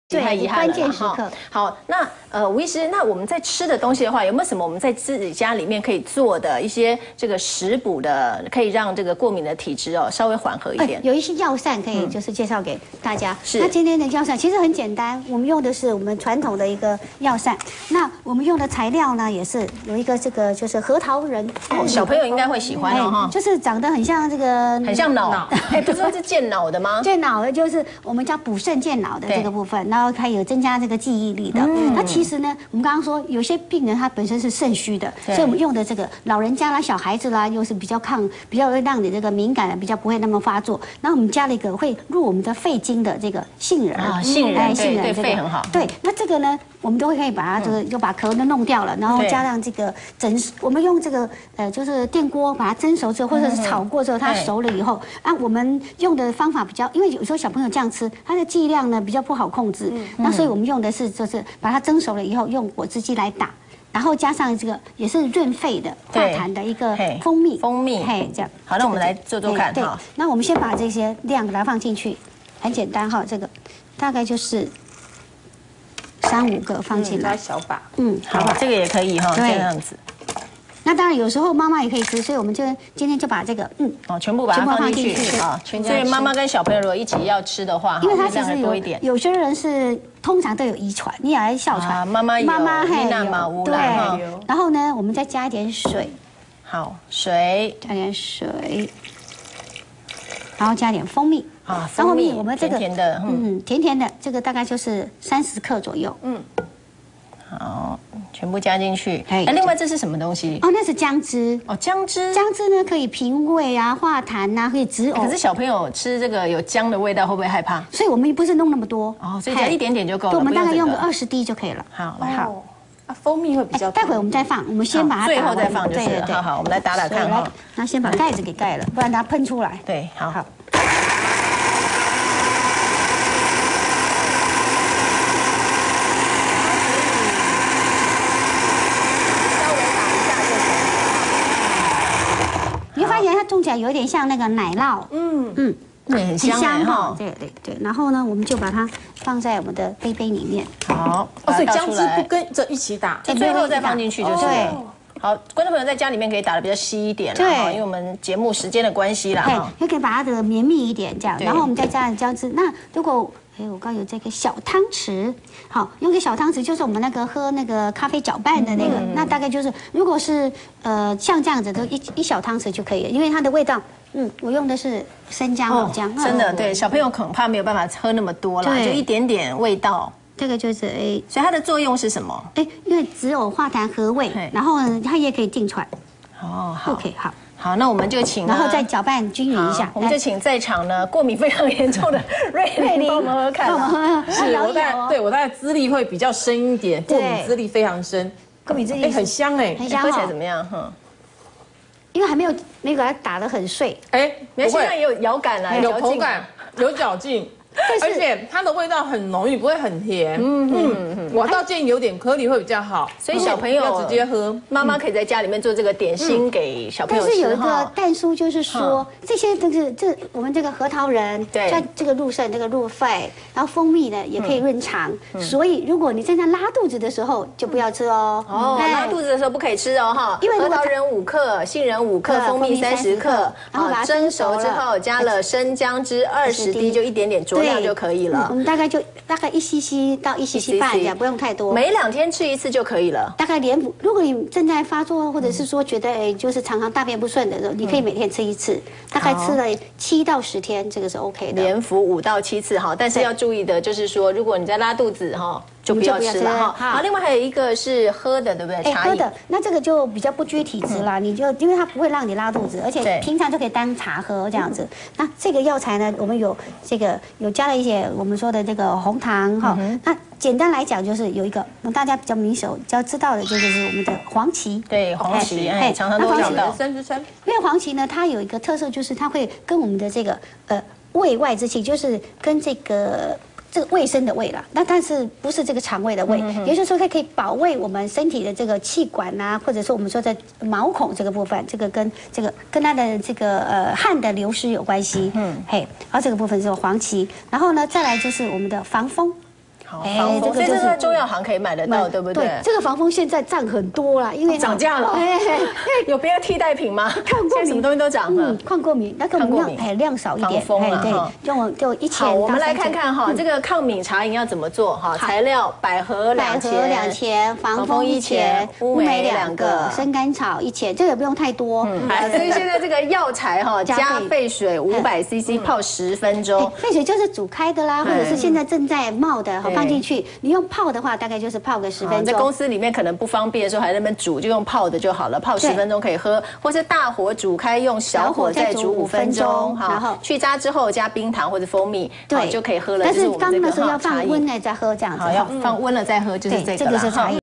太遗憾了关键时刻。 好，那吴医师，那我们在吃的东西的话，有没有什么我们在自己家里面可以做的一些这个食补的，可以让这个过敏的体质稍微缓和一点？ 有一些药膳可以就是介绍给大家。 是。 那今天的药膳其实很简单，我们用的是我们传统的一个药膳。那我们用的材料呢，也是有一个这个就是核桃仁。 小朋友应该会喜欢哦哈。 就是长得很像这个。 很像脑。不是说是健脑的吗？ 健脑的就是我们叫补肾健脑的这个部分，然后还有增加这个记忆力的。那其实呢，我们刚刚说有些病人他本身是肾虚的，所以我们用的这个老人家啦、小孩子啦，又是比较会让你这个敏感的，比较不会那么发作。然后我们加了一个会入我们的肺经的这个杏仁啊，杏仁对肺很好。 对，那这个呢，我们都会可以把它这个就把壳都弄掉了，然后加上这个我们用这个就是电锅把它蒸熟之后，或者是炒过之后，它熟了以后，我们用的方法比较，因为有时候小朋友这样吃，它的剂量呢比较不好控制，那所以我们用的是就是把它蒸熟了以后，用果汁机来打，然后加上这个也是润肺的、化痰的一个蜂蜜，这样。 好，那我们来做做看。 对，那我们先把这些量给它放进去，很简单哈，这个大概就是3、5个放进来， 小把。 好，这个也可以哈，这样子。 那当然，有时候妈妈也可以吃，所以我们就今天就把这个全部把它放进去啊。所以妈妈跟小朋友如果一起要吃的话， 因为它其实有些人是通常都有遗传，你也来哮喘， 妈妈有， 嘿娜玛乌对。然后呢，我们再加一点水， 好，水， 加点水，然后加点蜂蜜啊，蜂蜜我们这个甜的， 甜甜的，这个大概就是30克左右， 好，全部加进去。那另外这是什么东西？ 哦，那是姜汁。 哦，姜汁。 姜汁呢可以平胃啊、化痰啊，可以止呕。 可是小朋友吃这个有姜的味道，会不会害怕？ 所以我们不是弄那么多。 哦，所以加一点点就够了。 对，我们大概用个20滴就可以了。 好， 好。 蜂蜜会比较。 待会我们再放，我们先把它最后再放就是了。好好，我们来打打看哈。 那先把盖子给盖了，不然它喷出来。 对，好。 你会发现它种起来有点像那个奶酪， 对，很香哈。 对。然后呢，我们就把它放在我们的杯里面。 好， 所以姜汁不跟着一起打， 最后再放进去就是了。好，观众朋友在家里面可以打得比较稀一点啦，因为我们节目时间的关系啦， 也可以把它的绵密一点这样。然后我们再加上姜汁。那如果我刚有这个小汤匙，好，用个小汤匙就是我们那个喝那个咖啡搅拌的那个，那大概就是如果是像这样子，都一小汤匙就可以了，因为它的味道，我用的是生姜、老姜， 真的对，小朋友恐怕没有办法喝那么多啦，就一点点味道。 这个就是所以它的作用是什么？ 因为止呕化痰和胃，然后呢它也可以定喘。 哦，好 ，OK， 好。 好，那我们就请， 然后再搅拌均匀一下。 我们就请在场呢过敏非常严重的瑞玲帮我们喝看。 是，我大概资历会比较深一点，过敏资历非常深。 过敏资历很香很香， 喝起来怎么样？ 因为还没有给它打得很碎。 现在也有咬感啦， 有口感，有嚼劲。而且它的味道很浓郁，不会很甜。我倒建议有点颗粒会比较好。 所以小朋友要直接喝， 妈妈可以在家里面做这个点心给小朋友吃。 但是有一个但书，就是说这些都是我们这个核桃仁，像这个入肾、这个入肺，然后蜂蜜呢也可以润肠。所以如果你正在拉肚子的时候，就不要吃哦。 拉肚子的时候不可以吃哦哈。因为核桃仁5克，杏仁5克，蜂蜜30克，然后把它蒸熟之后，加了生姜汁20滴，就一点点酌量就可以了。 我们大概1 cc 到1 cc 半这样，不用太多。 每2天吃1次就可以了。 大概如果你正在发作，或者是说觉得就是常常大便不顺的时候，你可以每天吃1次，大概吃了7到10天，这个是 OK 的。 连服5到7次哈，但是要注意的就是说，如果你在拉肚子哈，就不要吃了哈。好，另外还有一个是喝的，对不对？ 喝的，那这个就比较不拘体质啦，你就因为它不会让你拉肚子，而且平常就可以当茶喝这样子。那这个药材呢，我们有加了一些我们说的这个红糖哈。那简单来讲就是有一个大家比较比较知道的，就是我们的黄芪。 对，黄芪，常常都会讲到。 因为黄芪呢，它有一个特色，就是它会跟我们的这个胃外之气，就是跟这个卫生的胃啦，但是不是这个肠胃的胃，也就是说它可以保卫我们身体的这个气管啊，或者说我们说的毛孔这个部分，这个跟它的这个汗的流失有关系。然后这个部分是黄芪，然后呢再来就是我们的防风。 好，防风，所以这是在中药行可以买得到，对不对？ 对，这个防风现在涨很多啦，因为涨价了。有别的替代品吗？ 抗过敏， 什么东西都涨了。 抗过敏，那个量少一点，对，就1000。 好，我们来看看哈，这个抗敏茶饮要怎么做哈？材料：百合2钱， 防风1钱，乌梅2个，生甘草1钱，这个不用太多。 所以现在这个药材哈，加沸水500cc泡10分钟。 沸水就是煮开的啦，或者是现在正在冒的，放进去。你用泡的话，大概就是泡个10分钟。 在公司里面可能不方便的时候，还在那边煮，就用泡的就好了，泡10分钟可以喝，或是大火煮开，用小火再煮5分钟，然后去渣之后加冰糖或者蜂蜜，对，就可以喝了。 但是刚的时候要放温了再喝，这样子。 好，要放温了再喝，就是这个了。